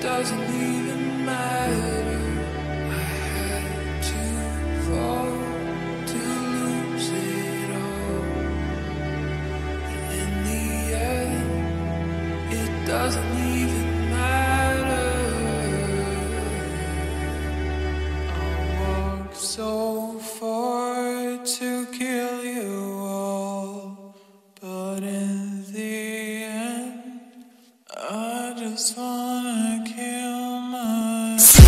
doesn't even matter. I had to fall to lose it all. But in the end, it doesn't even matter. I walked so far to kill you all, but in the end, I just wanna kill myself.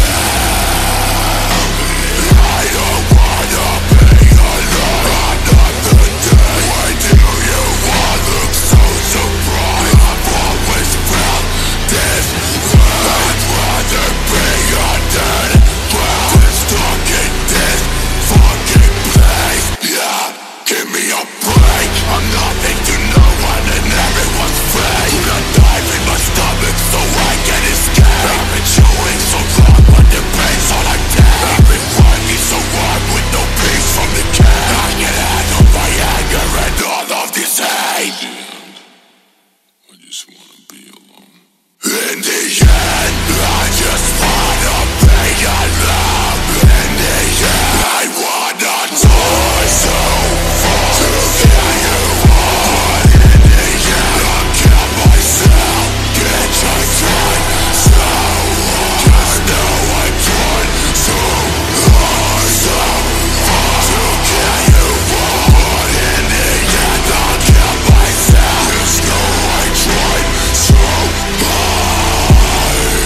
I don't wanna be alone another day. Why do you all look so surprised? I've always felt this way. I'd rather be on dead ground than stuck in this fucking place. Yeah, give me a break. I'm nothing to no one and everyone's fake. Put a knife in my stomach so I can escape. I've been chewing so long but the pain's all I take. I've been working so hard with no peace from the cage. I can handle my anger and all of this hate. I just wanna be alone. In the end, I just wanna be alone. In the end, I wanna die so far to kill you all. But in the end, I kill myself. Can't I try so hard? Just know I tried so hard, so hard to kill you all. But in the end, I'll kill myself. Just know I tried so hard.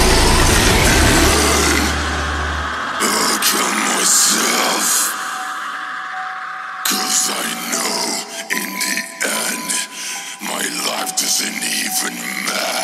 I'll kill myself, 'cause I know in the end my life doesn't even matter.